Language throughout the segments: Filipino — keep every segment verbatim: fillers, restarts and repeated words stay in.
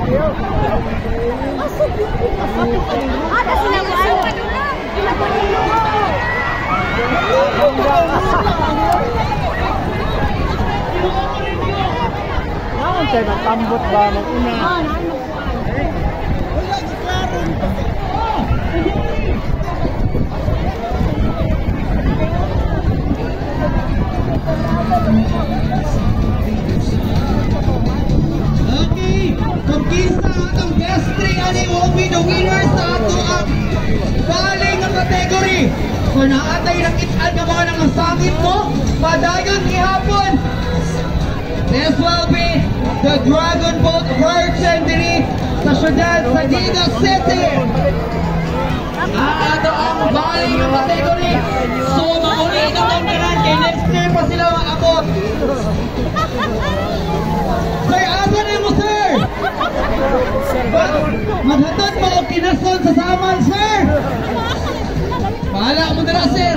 Ada sinabuan. Naman tayo nagtambot ba ng una? Okay, pagkisa atong best three ani will be the winner sa ato ang baling nga category. So naatay nakitaan nga mga nangasangit mo, padayon gihapon. This will be the Dragon Boat version diri sa syudad sa Diga City. Ang ato ang baling nga category. So mauli na lang naran kay next year pa sila maabot. Sir, asa na mo, sir? Maghatod mo o kinason sa saman, sir? Bahala mo na, sir.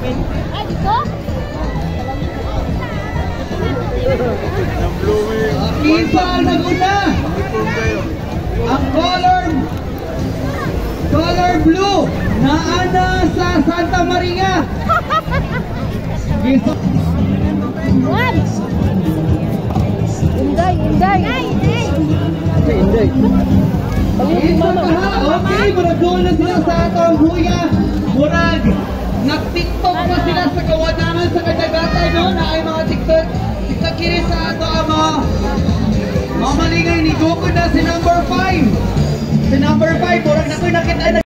Isa ang naguna. Ang color color blue naana sa Santa Maria. Isa. One. Inday, Inday. Inday. Isa ka, okay, murag doon na sila sa atong huya. Murag, nag-tiktok pa sila sa kawadangan sa kadagatan, no? Na ay mga tiktok, tiktok kini sa ato ang mga mamalingay ni Goku na si number five. Si number five, murag na ko nakita na